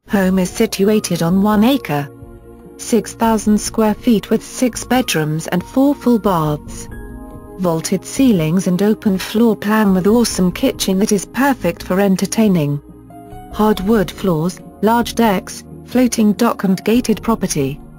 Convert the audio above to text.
Home is situated on 1 acre. 6,000 square feet with 6 bedrooms and 4 full baths. Vaulted ceilings and open floor plan with awesome kitchen that is perfect for entertaining. Hardwood floors, large decks, floating dock and gated property.